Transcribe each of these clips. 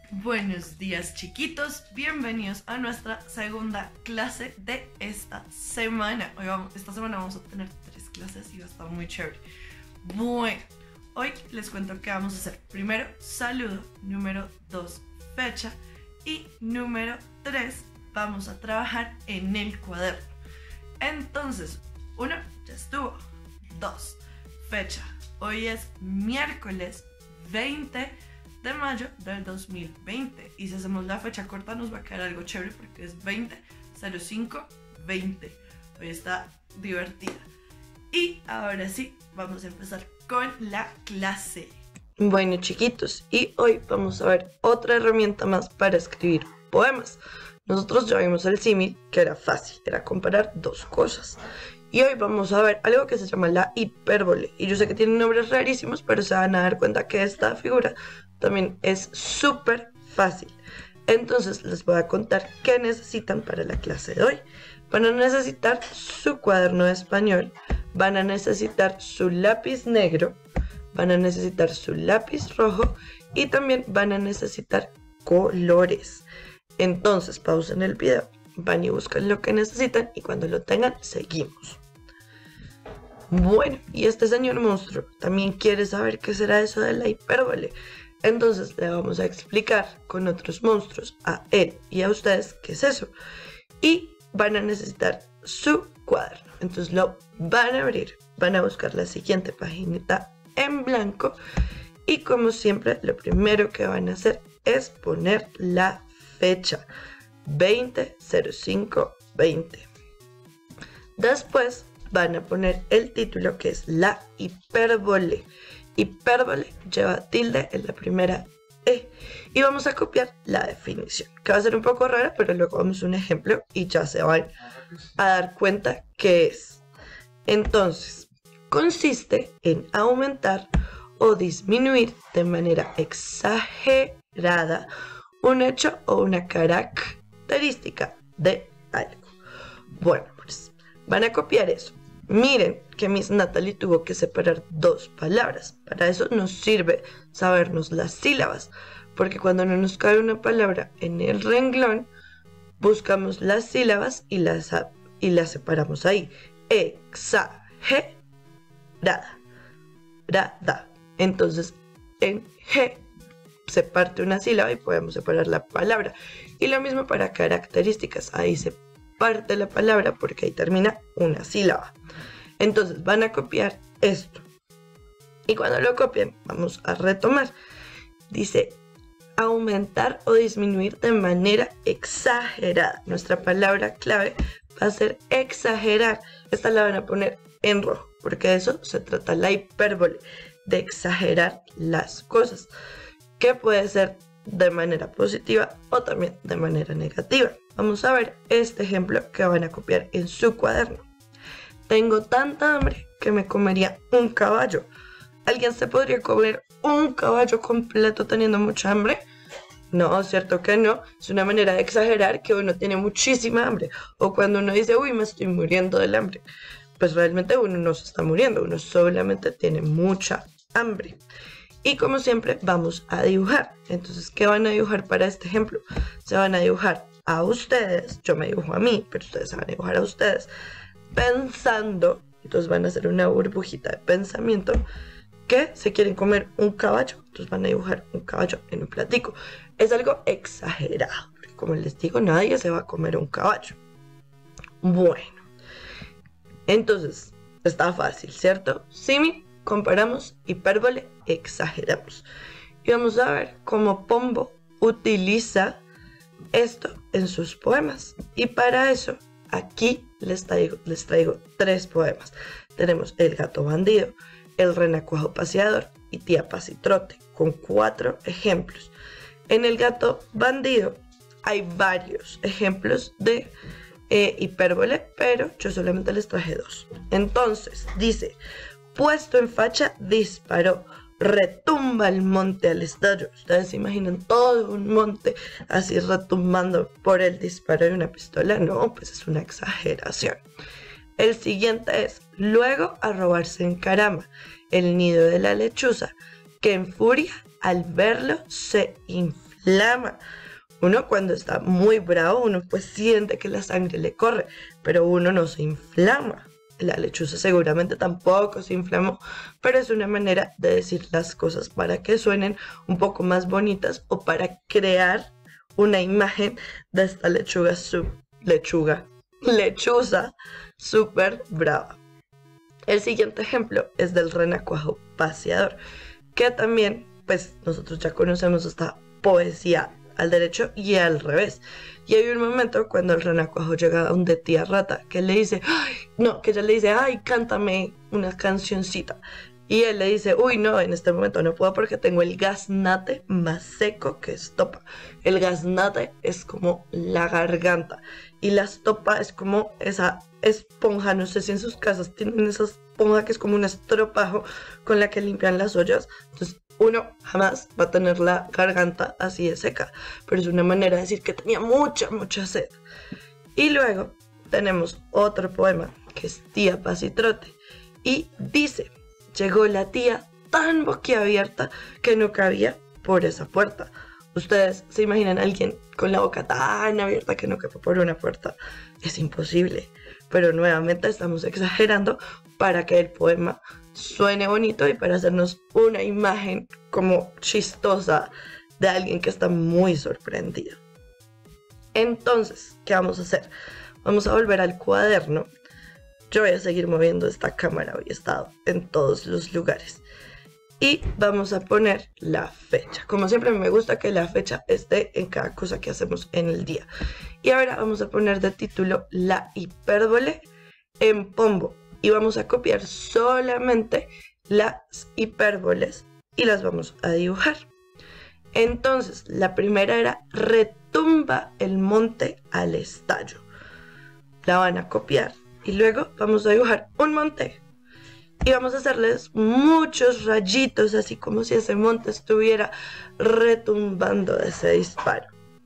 Buenos días, chiquitos, bienvenidos a nuestra segunda clase de esta semana. Esta semana vamos a tener 3 clases y va a estar muy chévere. Bueno, hoy les cuento qué vamos a hacer. Primero, saludo. Número 2, fecha. Y número 3, vamos a trabajar en el cuaderno. Entonces, 1, ya estuvo. 2, fecha. Hoy es miércoles 20 de mayo del 2020 y si hacemos la fecha corta nos va a quedar algo chévere porque es 20-05-20. Hoy está divertida y ahora sí vamos a empezar con la clase. Bueno, chiquitos, y hoy vamos a ver otra herramienta más para escribir poemas. Nosotros ya vimos el símil, que era fácil, era comparar dos cosas. Y hoy vamos a ver algo que se llama la hipérbole. Y yo sé que tienen nombres rarísimos, pero se van a dar cuenta que esta figura también es súper fácil. Entonces les voy a contar qué necesitan para la clase de hoy. Van a necesitar su cuaderno de español, van a necesitar su lápiz negro, van a necesitar su lápiz rojo y también van a necesitar colores. Entonces pausen el video, van y buscan lo que necesitan y cuando lo tengan seguimos. Bueno, y este señor monstruo también quiere saber qué será eso de la hipérbole. Entonces le vamos a explicar con otros monstruos a él y a ustedes qué es eso. Y van a necesitar su cuaderno. Entonces lo van a abrir, van a buscar la siguiente paginita en blanco. Y como siempre, lo primero que van a hacer es poner la fecha 20-05-20. Después van a poner el título que es la hipérbole. Hipérbole lleva tilde en la primera E. Y vamos a copiar la definición, que va a ser un poco rara, pero luego vamos a un ejemplo y ya se van a dar cuenta qué es. Entonces, consiste en aumentar o disminuir de manera exagerada un hecho o una característica de algo. Bueno, pues van a copiar eso. Miren que Miss Natalie tuvo que separar dos palabras. Para eso nos sirve sabernos las sílabas, porque cuando no nos cabe una palabra en el renglón, buscamos las sílabas y las separamos ahí. Exagerada. Entonces, en G se parte una sílaba y podemos separar la palabra. Y lo mismo para características. Ahí se parte la palabra porque ahí termina una sílaba. Entonces van a copiar esto. Y cuando lo copien, vamos a retomar. Dice aumentar o disminuir de manera exagerada. Nuestra palabra clave va a ser exagerar. Esta la van a poner en rojo, porque de eso se trata la hipérbole, de exagerar las cosas, que puede ser de manera positiva o también de manera negativa. Vamos a ver este ejemplo que van a copiar en su cuaderno. Tengo tanta hambre que me comería un caballo. ¿Alguien se podría comer un caballo completo teniendo mucha hambre? No, cierto que no. Es una manera de exagerar que uno tiene muchísima hambre. O cuando uno dice, uy, me estoy muriendo del hambre. Pues realmente uno no se está muriendo, uno solamente tiene mucha hambre. Y como siempre vamos a dibujar. Entonces, ¿qué van a dibujar para este ejemplo? Se van a dibujar a ustedes, yo me dibujo a mí, pero ustedes se van a dibujar a ustedes, pensando, entonces van a hacer una burbujita de pensamiento, que se quieren comer un caballo, entonces van a dibujar un caballo en un platico. Es algo exagerado, porque como les digo, nadie se va a comer un caballo. Bueno, entonces, está fácil, ¿cierto? Símil, comparamos, hipérbole, exageramos. Y vamos a ver cómo Pombo utiliza esto en sus poemas. Y para eso, aquí les traigo 3 poemas. Tenemos El gato bandido, El renacuajo paseador y Tía Pasitrote, con 4 ejemplos. En El gato bandido hay varios ejemplos de hipérbole, pero yo solamente les traje 2. Entonces, dice, puesto en facha, disparó, retumba el monte al estallo. Ustedes se imaginan todo un monte así retumbando por el disparo de una pistola. No, pues es una exageración. El siguiente es, luego a robarse en caramba el nido de la lechuza, que en furia al verlo se infla. inflama. Uno cuando está muy bravo, uno pues siente que la sangre le corre, pero uno no se inflama. La lechuza seguramente tampoco se inflamó, pero es una manera de decir las cosas para que suenen un poco más bonitas o para crear una imagen de esta lechuza súper brava. El siguiente ejemplo es del renacuajo paseador, que también pues nosotros ya conocemos esta poesía al derecho y al revés. Y hay un momento cuando el renacuajo llega a donde tía rata, que le dice, que ella le dice, ay, cántame una cancioncita. Y él le dice, uy, no, en este momento no puedo porque tengo el gaznate más seco que estopa. El gaznate es como la garganta y la estopa es como esa esponja, no sé si en sus casas tienen esa esponja que es como un estropajo con la que limpian las ollas. Entonces uno jamás va a tener la garganta así de seca, pero es una manera de decir que tenía mucha sed. Y luego tenemos otro poema que es Tía Paz y Trote y dice, llegó la tía tan boquiabierta que no cabía por esa puerta. Ustedes se imaginan a alguien con la boca tan abierta que no quepa por una puerta. Es imposible, pero nuevamente estamos exagerando para que el poema suene bonito y para hacernos una imagen como chistosa de alguien que está muy sorprendido. Entonces, ¿qué vamos a hacer? Vamos a volver al cuaderno. Yo voy a seguir moviendo esta cámara, hoy he estado en todos los lugares. Y vamos a poner la fecha. Como siempre me gusta que la fecha esté en cada cosa que hacemos en el día. Y ahora vamos a poner de título la hipérbole en pombo. Y vamos a copiar solamente las hipérboles y las vamos a dibujar. Entonces, la primera era retumba el monte al estallo. La van a copiar y luego vamos a dibujar un monte. Y vamos a hacerles muchos rayitos, así como si ese monte estuviera retumbando de ese disparo.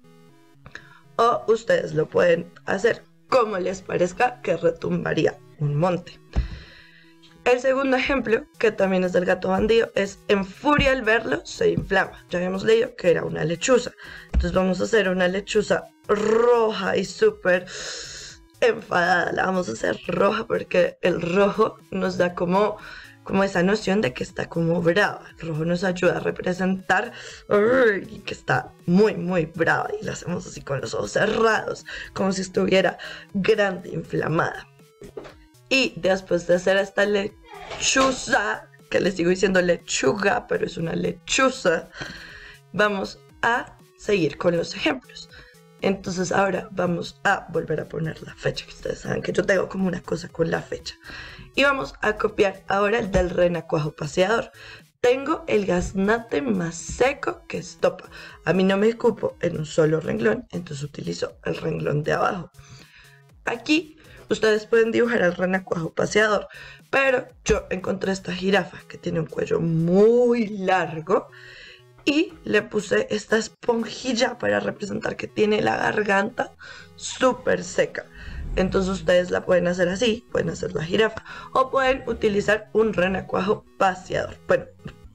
O ustedes lo pueden hacer como les parezca que retumbaría un monte. El segundo ejemplo, que también es del gato bandido, es en furia al verlo se inflama. Ya habíamos leído que era una lechuza. Entonces vamos a hacer una lechuza roja y súper enfadada. La vamos a hacer roja porque el rojo nos da como esa noción de que está como brava. El rojo nos ayuda a representar que está muy brava. Y la hacemos así con los ojos cerrados, como si estuviera grande, inflamada. Y después de hacer esta lechuza, que les sigo diciendo lechuga, pero es una lechuza, vamos a seguir con los ejemplos. Entonces ahora vamos a volver a poner la fecha, que ustedes saben que yo tengo como una cosa con la fecha. Y vamos a copiar ahora el del renacuajo paseador. Tengo el gaznate más seco que estopa. A mí no me cupo en un solo renglón, entonces utilizo el renglón de abajo. Aquí ustedes pueden dibujar al renacuajo paseador, pero yo encontré esta jirafa que tiene un cuello muy largo y le puse esta esponjilla para representar que tiene la garganta súper seca. Entonces ustedes la pueden hacer así, pueden hacer la jirafa o pueden utilizar un renacuajo paseador. Bueno,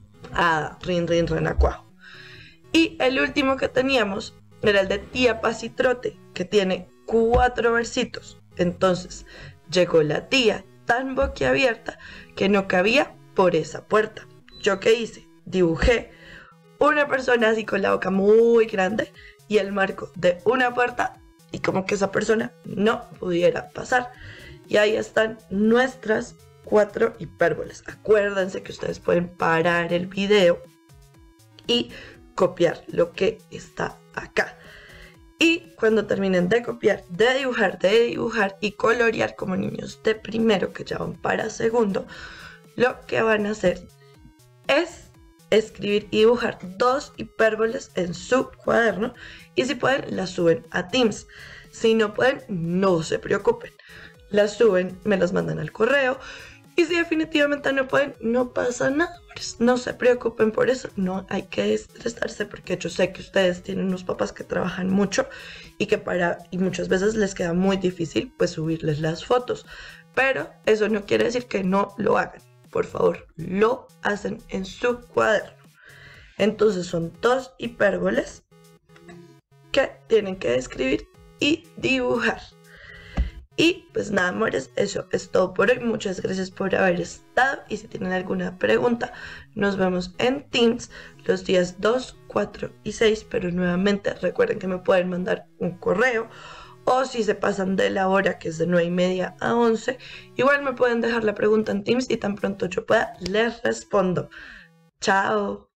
renacuajo. Y el último que teníamos era el de Tía Paz y Trote, que tiene 4 versitos. Entonces llegó la tía tan boquiabierta que no cabía por esa puerta. ¿Yo qué hice? Dibujé una persona así con la boca muy grande y el marco de una puerta y como que esa persona no pudiera pasar. Y ahí están nuestras 4 hipérboles. Acuérdense que ustedes pueden parar el video y copiar lo que está acá. Y cuando terminen de copiar, de dibujar y colorear como niños de primero que ya van para segundo, lo que van a hacer es escribir y dibujar 2 hipérboles en su cuaderno y si pueden las suben a Teams. Si no pueden, no se preocupen, las suben, me las mandan al correo y si definitivamente no pueden, no pasa nada, no se preocupen por eso, no hay que estresarse porque yo sé que ustedes tienen unos papás que trabajan mucho y muchas veces les queda muy difícil pues subirles las fotos, pero eso no quiere decir que no lo hagan. Por favor, lo hacen en su cuaderno. Entonces son 2 hipérboles que tienen que escribir y dibujar. Y pues nada, amores, eso es todo por hoy. Muchas gracias por haber estado. Y si tienen alguna pregunta, nos vemos en Teams los días 2, 4 y 6. Pero nuevamente recuerden que me pueden mandar un correo. O si se pasan de la hora, que es de 9:30 a 11, igual me pueden dejar la pregunta en Teams y tan pronto yo pueda, les respondo. Chao.